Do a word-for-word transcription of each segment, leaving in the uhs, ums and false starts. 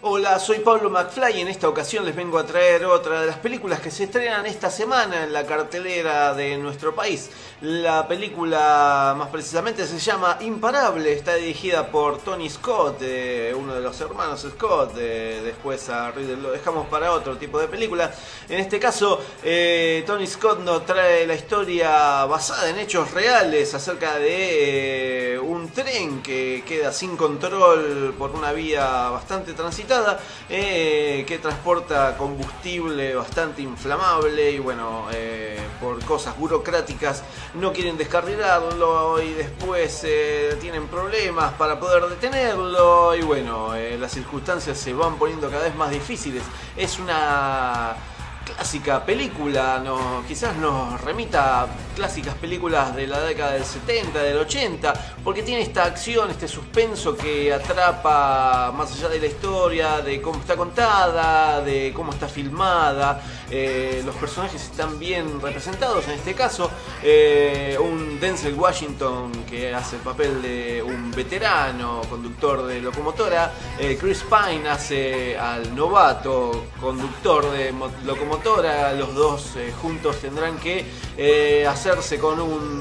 Hola, soy Pablo McFly y en esta ocasión les vengo a traer otra de las películas que se estrenan esta semana en la cartelera de nuestro país. La película más precisamente se llama Imparable, está dirigida por Tony Scott, eh, uno de los hermanos Scott, eh, después a Ridley lo dejamos para otro tipo de película. En este caso, eh, Tony Scott nos trae la historia basada en hechos reales acerca de eh, un tren que queda sin control por una vía bastante transitada. Eh, que transporta combustible bastante inflamable y bueno, eh, por cosas burocráticas no quieren descarrilarlo y después eh, tienen problemas para poder detenerlo y bueno, eh, las circunstancias se van poniendo cada vez más difíciles. Es una clásica película, no, quizás nos remita a clásicas películas de la década del setenta, del ochenta, porque tiene esta acción, este suspenso que atrapa más allá de la historia, de cómo está contada, de cómo está filmada. Eh, los personajes están bien representados, en este caso eh, un Denzel Washington que hace el papel de un veterano conductor de locomotora, eh, Chris Pine hace al novato conductor de locomotora. Los dos eh, juntos tendrán que eh, hacerse con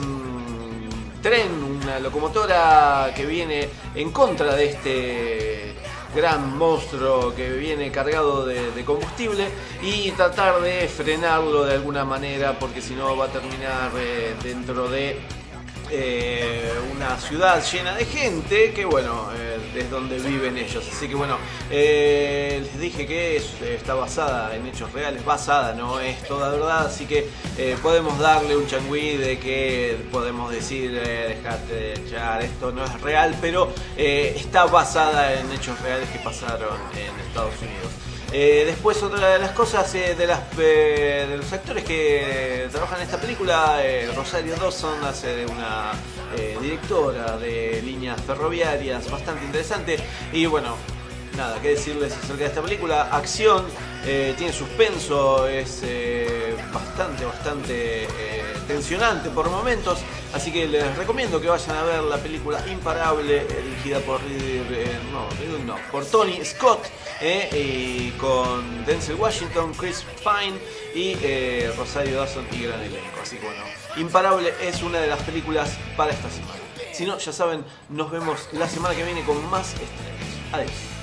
un tren, una locomotora que viene en contra de este gran monstruo que viene cargado de, de combustible y tratar de frenarlo de alguna manera, porque si no va a terminar eh, dentro de Eh, una ciudad llena de gente que bueno, eh, es donde viven ellos. Así que bueno, eh, les dije que es, eh, está basada en hechos reales, basada, no es toda verdad, así que eh, podemos darle un changüí de que podemos decir eh, dejate de echar, esto no es real, pero eh, está basada en hechos reales que pasaron en Estados Unidos. Eh, después otra de las cosas eh, de, las, eh, de los actores que trabajan en esta película, eh, Rosario Dawson hace de una eh, directora de líneas ferroviarias bastante interesante y bueno, nada que decirles acerca de esta película. Acción, eh, tiene suspenso, es eh, bastante, bastante eh, tensionante por momentos, así que les recomiendo que vayan a ver la película Imparable, eh, dirigida por Ridley, eh, no, Ridley no, por Tony Scott, eh, y con Denzel Washington, Chris Pine y eh, Rosario Dawson y gran elenco. Así que bueno, Imparable es una de las películas para esta semana. Si no, ya saben, nos vemos la semana que viene con más estrenos. Adiós.